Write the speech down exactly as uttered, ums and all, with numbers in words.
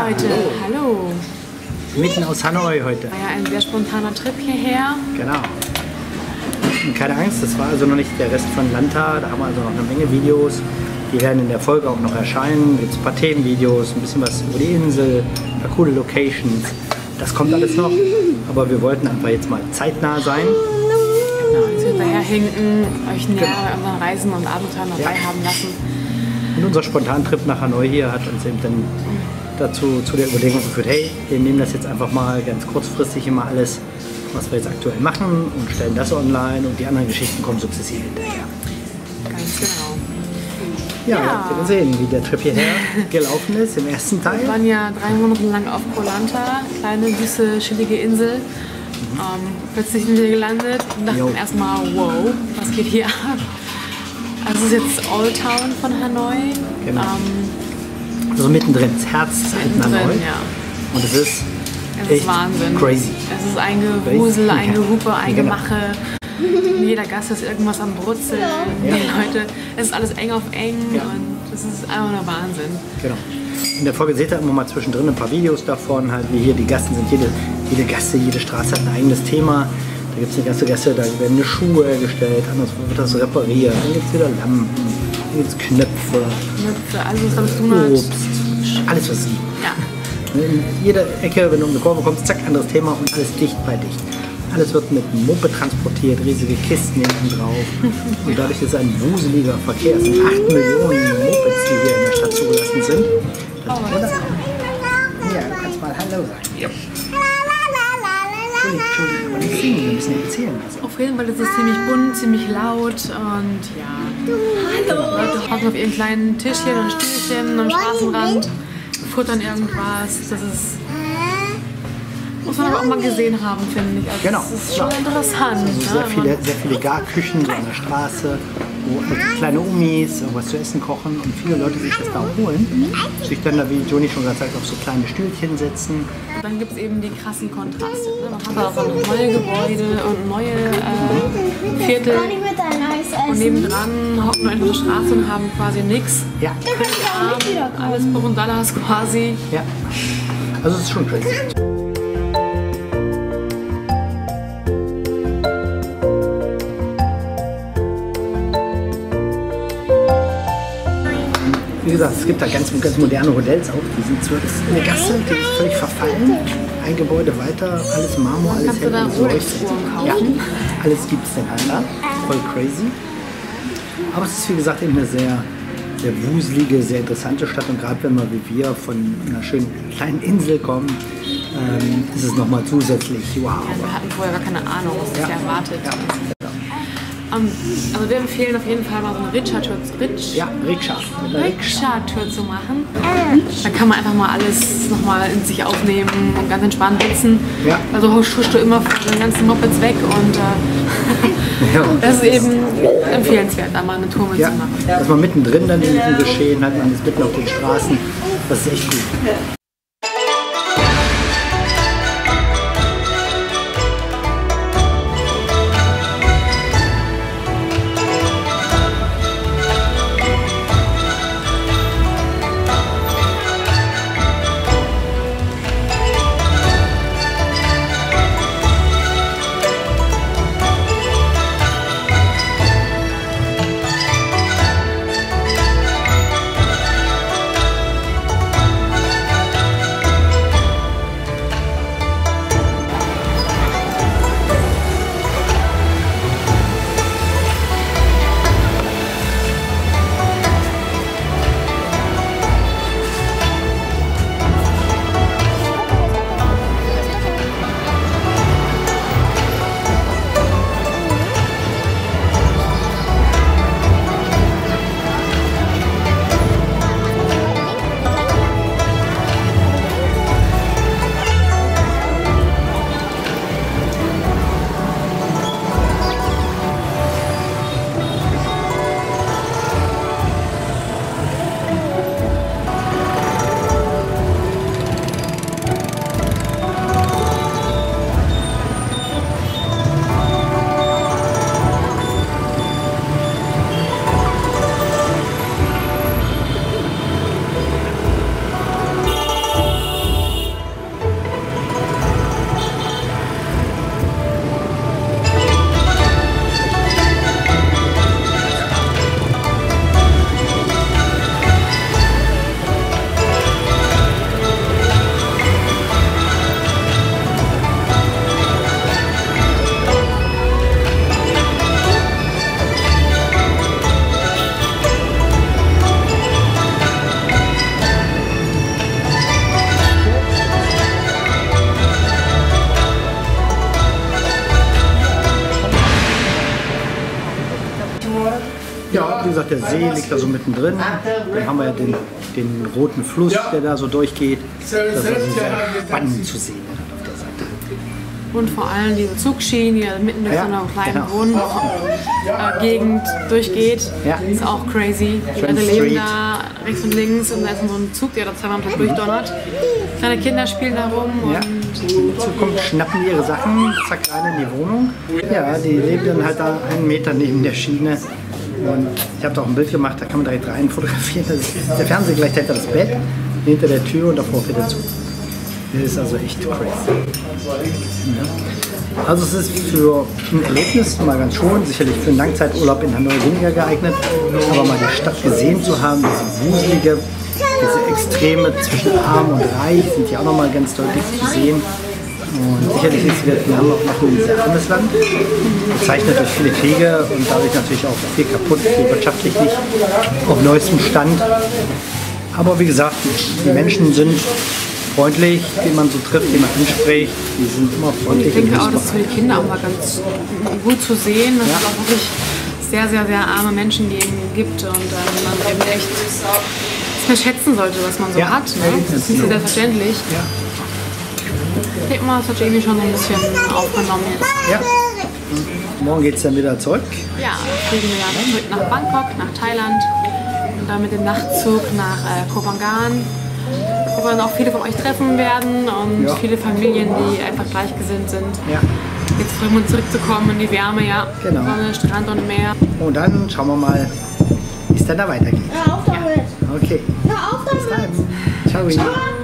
Leute, hallo. Mitten aus Hanoi heute. War ja ein sehr spontaner Trip hierher. Genau. Und keine Angst, das war also noch nicht der Rest von Lanta. Da haben wir also noch eine Menge Videos. Die werden in der Folge auch noch erscheinen. Jetzt ein paar Themenvideos, ein bisschen was über die Insel, ein paar coole Locations. Das kommt alles noch. Aber wir wollten einfach jetzt mal zeitnah sein. Genau, jetzt hinterher hinken, euch näher bei unseren Reisen und Abenteuern dabei Ja. haben lassen. Und unser Spontantrip nach Hanoi hier hat uns eben dann dazu zu der Überlegung geführt, hey, wir nehmen das jetzt einfach mal ganz kurzfristig immer alles, was wir jetzt aktuell machen und stellen das online und die anderen Geschichten kommen sukzessive hinterher. Ganz genau. Ja, Ja. ihr habt ja gesehen, wie der Trip hierher gelaufen ist im ersten Teil. Wir waren ja drei Monate lang auf Koh Lanta, kleine, süße, chillige Insel. Ähm, plötzlich sind wir gelandet und dachten Jo. erstmal, wow, was geht hier ab? Also es ist jetzt Old Town von Hanoi. Genau. Ähm, Also mittendrin, das Herz des alten mittendrin, Hanoi. ja. Und es ist Es echt ist Wahnsinn. crazy. Es ist ein Gewusel, ein Ja. Gehupe, ein Genau. Gemache. In jeder Gasse ist irgendwas am Brutzeln. Ja. Die Leute, es ist alles eng auf eng Ja. und es ist einfach nur Wahnsinn. Genau. In der Folge seht ihr immer mal zwischendrin ein paar Videos davon, halt wie hier die Gassen sind. Jede, jede Gasse, jede Straße hat ein eigenes Thema. Da gibt es eine ganze Gasse, da werden Schuhe hergestellt, anders wird das repariert. Dann gibt es wieder Lampen, dann gibt es Knöpfe, Für alles, was damit zu tun hat. Obst, alles was es gibt. Ja. In jeder Ecke, wenn du um eine Kurve kommst, zack, anderes Thema und alles dicht bei dicht. Alles wird mit einem Moped transportiert, riesige Kisten hinten drauf. Und dadurch ist ein wuseliger Verkehr. Es sind acht Millionen Mopeds, die hier in der Stadt zugelassen sind. Das ist wunderbar. Ja, du kannst mal Hallo sagen. Ja. Entschuldigung, Entschuldigung, aber nicht singen, wir müssen ja erzählen. Also. Auf jeden Fall ist es ziemlich bunt, ziemlich laut und ja. Hallo! Leute hocken auf ihren kleinen Tischchen und Stühlchen am Straßenrand, futtern irgendwas. Das ist. Muss man aber auch mal gesehen haben, finde ich. Also Genau. Das ist schon interessant. Also sehr ne? viele, sehr viele Garküchen so an der Straße, wo kleine Omis irgendwas zu essen kochen und viele Leute sich das da holen, sich dann da, wie Joni schon gesagt hat, auf so kleine Stühlchen setzen. Und dann gibt es eben die krassen Kontraste. Ne? Man hat da so neue Gebäude und neue äh, Viertel. Und nebendran hocken Leute auf der Straße und haben quasi nichts. Ja, Alles Burundalas quasi. ja. Also es ist schon crazy. Wie gesagt, es gibt da ganz, ganz moderne Hotels auch. Die sind zwar das ist eine Gasse, die ist völlig verfallen. Ein Gebäude weiter, alles Marmor, alles Kannst du hell, da alles leuchtet. Rolex-Uhren Ja, kaufen? alles gibt es dann halt da. Voll crazy. Aber es ist wie gesagt eben eine sehr, sehr wuselige, sehr interessante Stadt. Und gerade wenn wir wie wir von einer schönen kleinen Insel kommen, ähm, ist es nochmal zusätzlich wow. Ja, wir hatten vorher gar keine Ahnung, was uns Ja. hier erwartet. Ja. Ähm, also wir empfehlen auf jeden Fall mal so eine Rikscha-Tour Ritsch, Ja, Rikscha. Mit der Rikscha. Rikscha-Tour zu machen. Da kann man einfach mal alles nochmal in sich aufnehmen und ganz entspannt sitzen. Ja. Also huschst du immer von den ganzen Mopeds weg und äh, Ja. das ist eben empfehlenswert, da mal eine Tour Ja, mitzumachen. dass man mittendrin dann in diesem Geschehen hat, man ist mitten auf den Straßen. Das ist echt gut. wie gesagt, der See liegt da so mittendrin. Dann haben wir ja den, den roten Fluss, der da so durchgeht. Das ist also sehr spannend zu sehen auf der Seite. Und vor allem diese Zugschienen, die mitten durch Ja, so einer kleinen genau. Wohngegend durchgeht, Ja. ist auch crazy. Die Trent Leute leben Street. da rechts und links und da ist so ein Zug, der da zweimal am Tag durchdonnert. Kleine Kinder spielen da rum Ja. und In Zukunft schnappen die ihre Sachen, zack, rein in die Wohnung. Ja, die leben dann halt da einen Meter neben der Schiene. Und ich habe da auch ein Bild gemacht, da kann man direkt rein fotografieren. Das ist der Fernseher gleich hinter das Bett, hinter der Tür und davor fährt er zu. Das ist also echt crazy. Ja. Also es ist für ein Erlebnis mal ganz schon, sicherlich für einen Langzeiturlaub in Hanoi weniger geeignet, aber mal die Stadt gesehen zu haben, diese wuselige, diese Extreme zwischen arm und reich sind hier auch nochmal ganz deutlich zu sehen. Und sicherlich ist Vietnam auch noch ein sehr armes Land, bezeichnet durch viele Kriege und dadurch natürlich auch viel kaputt, viel wirtschaftlich nicht auf neuestem Stand. Aber wie gesagt, die Menschen sind freundlich, die man so trifft, die man anspricht, die sind immer freundlich. ich denke auch, und das ist für die Kinder auch mal ganz gut zu sehen, dass Ja. es auch wirklich sehr, sehr, sehr arme Menschen geben gibt und äh, man eben echt das schätzen sollte, was man so Ja. hat. Ne? Das ist nicht so selbstverständlich. Ja. Ich denke mal, das hat Jamie schon so ein bisschen aufgenommen jetzt. Ja. Morgen geht es dann wieder zurück. Ja, fliegen wir ja zurück nach Bangkok, nach Thailand und dann mit dem Nachtzug nach äh, Koh Phangan, wo wir dann auch viele von euch treffen werden und Ja. viele Familien, die einfach gleichgesinnt sind. Ja. Jetzt freuen wir uns zurückzukommen in die Wärme, ja. Genau. Sonne, Strand und Meer. Und dann schauen wir mal, wie es dann da weitergeht. Hör auf damit! Okay. Hör auf damit! Ciao. Ciao.